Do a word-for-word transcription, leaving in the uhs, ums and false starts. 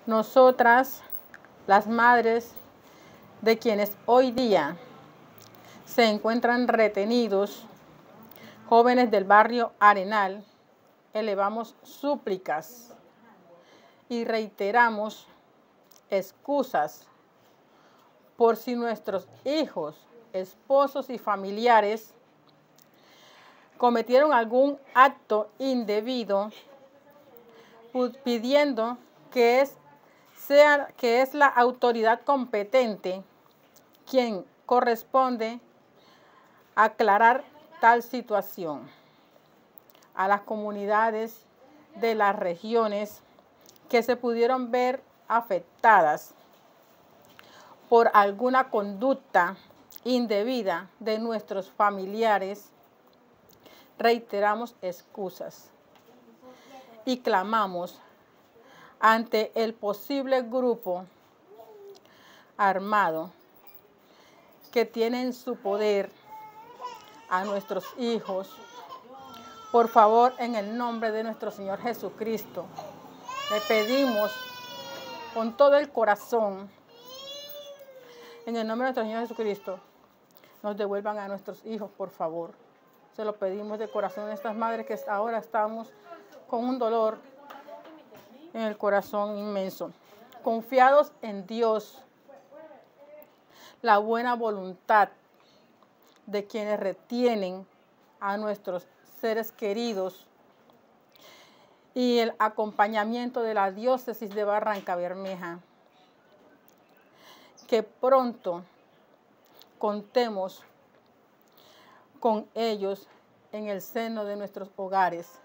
Nosotras, las madres de quienes hoy día se encuentran retenidos, jóvenes del barrio Arenal, elevamos súplicas y reiteramos excusas por si nuestros hijos, esposos y familiares cometieron algún acto indebido, pidiendo que es, sea, que es la autoridad competente quien corresponde aclarar tal situación. A las comunidades de las regiones que se pudieron ver afectadas por alguna conducta indebida de nuestros familiares, reiteramos excusas y clamamos ante el posible grupo armado que tiene en su poder a nuestros hijos. Por favor, en el nombre de nuestro Señor Jesucristo, le pedimos con todo el corazón, en el nombre de nuestro Señor Jesucristo, nos devuelvan a nuestros hijos, por favor. Se lo pedimos de corazón a estas madres que ahora estamos con un dolor en el corazón inmenso, confiados en Dios, la buena voluntad de quienes retienen a nuestros seres queridos y el acompañamiento de la diócesis de Barrancabermeja. Que pronto contemos con ellos en el seno de nuestros hogares.